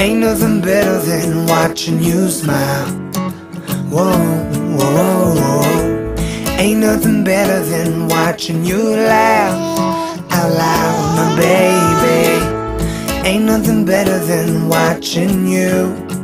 Ain't nothing better than watching you smile. Whoa, whoa, whoa, whoa. Ain't nothing better than watching you laugh out loud, my baby. Ain't nothing better than watching you